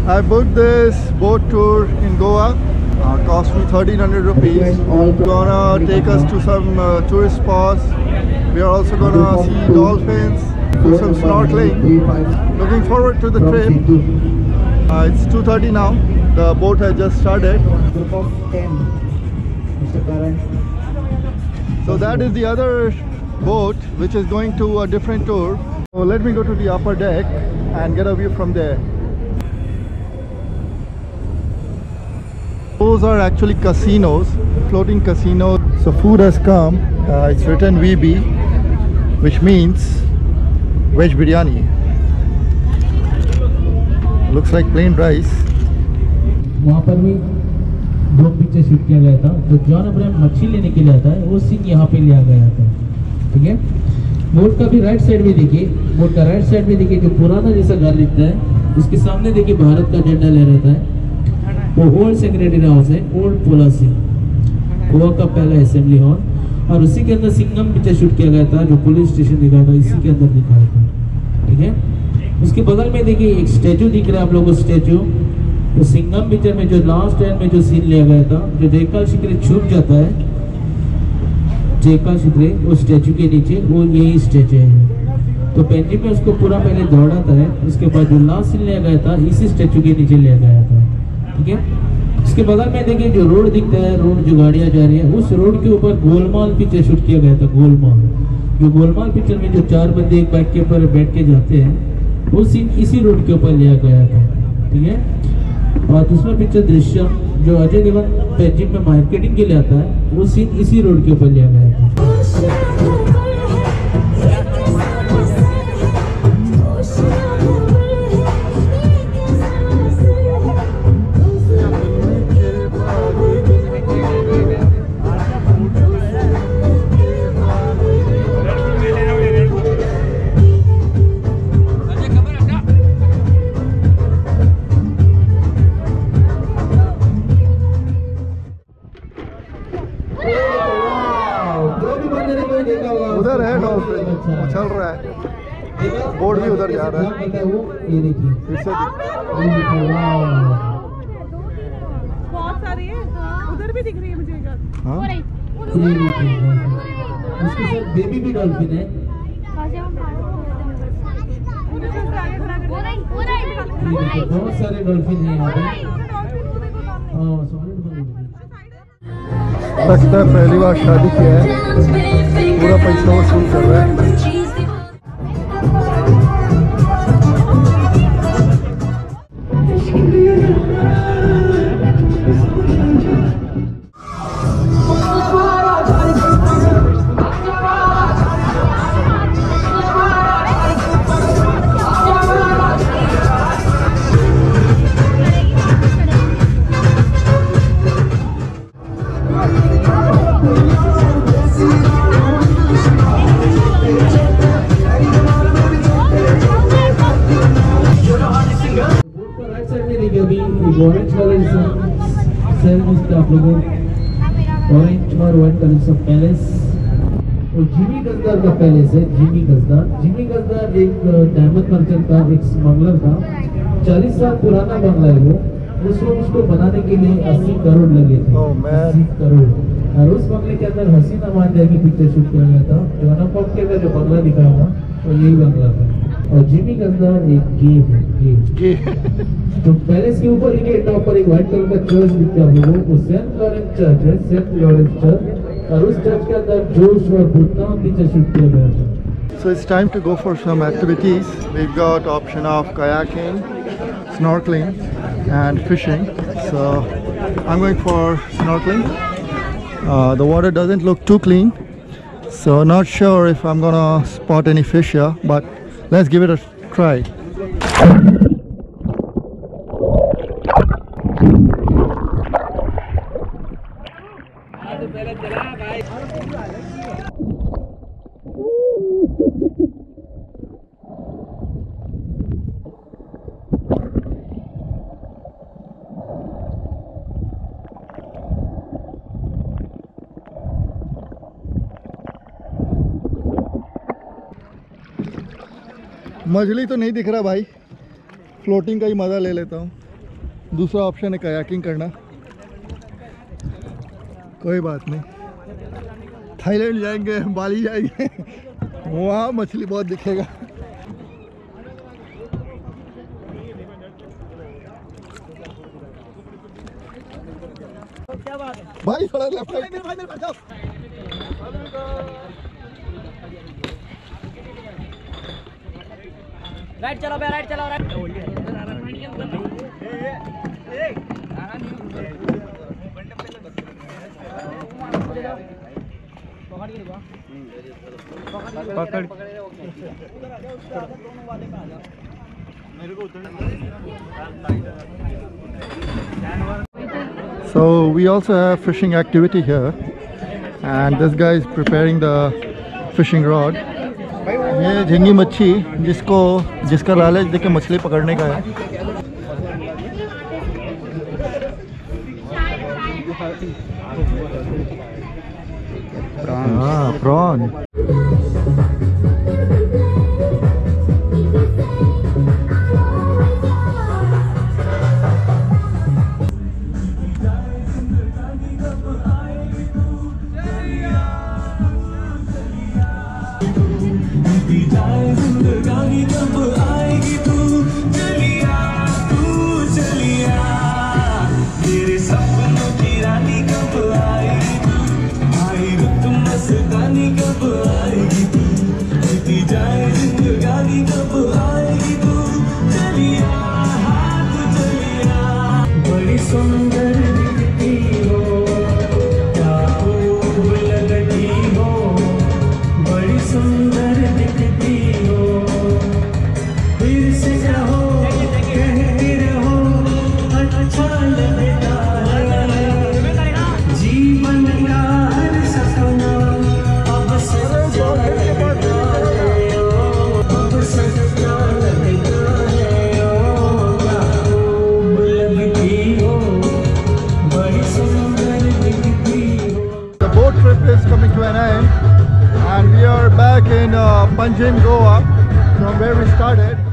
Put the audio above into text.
I booked this boat tour in Goa. Cost me 1,300 rupees. Gonna take us to some tourist spots. We are also gonna see dolphins, do some snorkeling. Looking forward to the trip. It's 2:30 now. The boat has just started. So that is the other boat which is going to a different tour. So let me go to the upper deck and get a view from there. Those are actually casinos, floating casinos. So food has come. It's written VB, which means veg biryani. Looks like plain rice. वहाँ पर भी दो picture shoot किया गया था। जो John Abraham मच्छी लेने के लिए आता है वो सीन यहाँ पे लिया गया था। ठीक है, बोट का भी राइट साइड में देखिए, बोट का राइट साइड में देखिए जो पुराना जैसा घर दिखता है, उसके सामने देखिए भारत का झंडा लहराता है। वो ओल्ड सेक्रेटरी हाउस है, ओल्ड पोला सिंह, गोवा का पहला असेंबली हॉल। और उसी के अंदर सिंगम पिक्चर शूट किया गया था, जो पुलिस स्टेशन दिखाया था, इसी के अंदर दिखाया था। ठीक है, उसके बगल में देखिए एक स्टेचू दिख रहा है आप लोगों को। स्टेचू तो सिंगम पिक्चर में जो लास्ट एंड में जो सीन लिया गया था, जो जयकाल शिखरे छुप जाता है, जयकाल शिखरे वो स्टेचू के नीचे, वो यही स्टेचू है। तो पेंजिम में उसको पूरा पहले दौड़ाता है, उसके बाद जो लास्ट सीन लिया गया था इसी स्टेचू के नीचे लिया गया था। ठीक है, इसके बगल में देखिए जो रोड दिखता है, रोड जो गाड़ियां जा रही है, उस रोड के ऊपर गोलमाल पिक्चर शूट किया गया था। गोलमाल, जो गोलमाल पिक्चर में जो चार बंदे एक बाइक के ऊपर बैठ के जाते हैं, वो सीन इसी रोड के ऊपर लिया गया था। ठीक है, और दूसरा पिक्चर दृश्यम, जो अजय देवगन पेंजिम में मार्केटिंग के लिए आता है, वो सीन इसी रोड के ऊपर लिया गया था। उधर है डॉल्फिन, चल रहा है, बोट भी उधर जा रहा है। ये देखिए फिर से बहुत सारी है, उधर भी दिख रही है मुझे एक। हाँ, उसके साथ बेबी भी डॉल्फिन है। बहुत सारे डॉल्फिन है यहाँ पे। लगता है पहली बार शादी किया है, पूरा पैसा वसूल कर रहा है। ऑरेंज कलर आप लोगों ऑरेंज और व्हाइट कलर सब पैलेस, और जिमी गजदार का पैलेस है। जिमी गजदार एक डायमंड मर्चेंट था, एक स्मगलर था। 40 साल पुराना बंगला है वो। उसको बनाने के लिए 80 करोड़ लगे थे। 80 करोड़। और उस बंगले के अंदर हसीना मांझा की पिक्चर शूट किया गया था। जो अनुपम के अंदर जो बंगला दिखाया था वो यही बंगला था। और जिमी गजदार एक गेम है। तो पैलेस के ऊपर देखिए टॉप पर एक व्हाइट कलर का चर्च दिखता है, वो सेंट लॉरेंस चर्च है, सेंट लॉरेंस चर्च। और उस चर्च के अंदर जोश और भूतना पिक्चर शूट किया गया था। So it's time to go for some activities. We've got option of kayaking, snorkeling and fishing. So I'm going for snorkeling. The water doesn't look too clean, so not sure if I'm gonna spot any fish here, but let's give it a try. मछली तो नहीं दिख रहा भाई, floating का ही मज़ा ले लेता हूँ। दूसरा ऑप्शन है कयाकिंग करना। कोई बात नहीं, थाईलैंड जाएंगे, बाली जाएंगे, वहाँ मछली बहुत दिखेगा। भाई थोड़ा लेफ्ट साइड। राइट चलो बे, राइट चलो, राइट। पकड़। So we also have fishing activity here, and this guy is preparing the fishing rod. ये झींगी मच्छी जिसका लालच देके मछली पकड़ने का है। Prawn. Is coming to an end, and we are back in Panjim, Goa, from where we started.